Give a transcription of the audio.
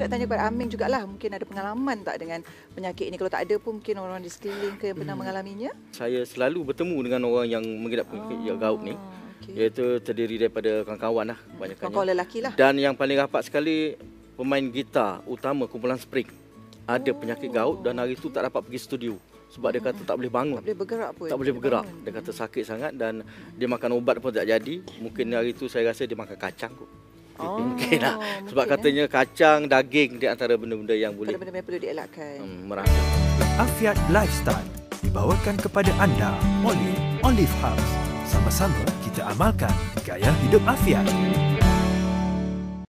saya nak tanya kepada Amin jugalah, mungkin ada pengalaman tak dengan penyakit ini? Kalau tak ada pun mungkin orang di sekeliling ke yang pernah mengalaminya? Saya selalu bertemu dengan orang yang mengidap penyakit gout ni. Iaitu terdiri daripada kawan-kawan lah kebanyakannya. Kawan lelaki lah. Dan yang paling rapat sekali, pemain gitar utama kumpulan Spring ada penyakit gout dan hari itu tak dapat pergi studio. Sebab dia kata tak boleh bangun. Tak boleh bergerak pun. Tak boleh bergerak. Dia kata sakit sangat dan dia makan ubat pun tak jadi. Mungkin hari itu saya rasa dia makan kacang kot. Mungkin lah. Sebab katanya kacang, daging di antara benda-benda yang boleh. Benda-benda yang perlu dielakkan. Merangkak. Afiat Lifestyle dibawakan kepada anda oleh Olive House. Sama-sama kita amalkan gaya hidup afiat.